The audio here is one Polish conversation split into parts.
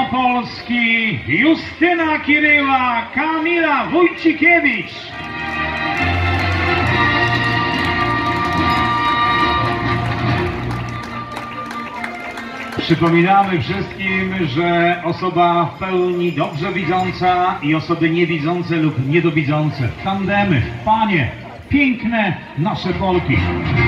Wielkopolski, Justyna Kiryła, Kamila Wójcikiewicz. Przypominamy wszystkim, że osoba w pełni dobrze widząca i osoby niewidzące lub niedowidzące, tandemy, panie, piękne nasze Polki.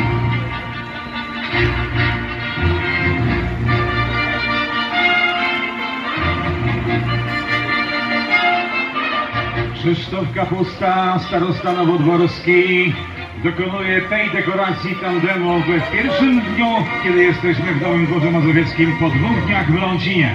Krzysztof Kapusta, starosta nowodworski, dokonuje tej dekoracji tandemu w pierwszym dniu, kiedy jesteśmy w Nowym Dworze Mazowieckim, po 2 dniach w Lądzinie.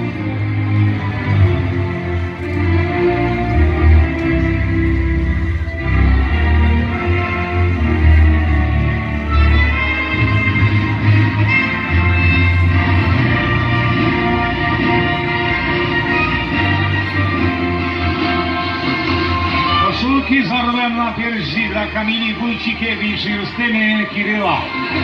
Koszulki z orłem na piersi dla Kamili Wójcikiewicz i Justyny Kiryła.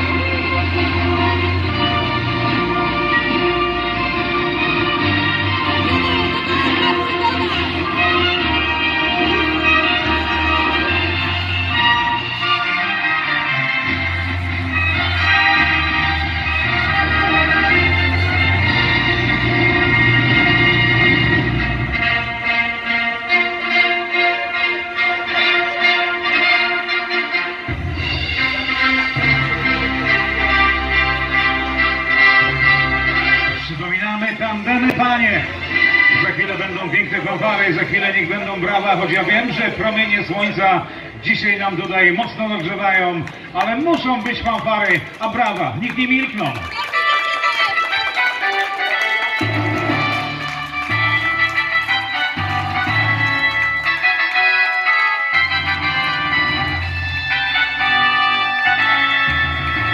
Tandemy, panie! Za chwilę będą piękne fanfary, za chwilę niech będą brawa, choć ja wiem, że promienie słońca dzisiaj nam tutaj mocno nagrzewają, ale muszą być fanfary, a brawa, niech nie milkną.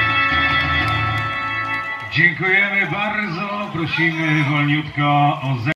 Dziękujemy bardzo, prosimy wolniutko o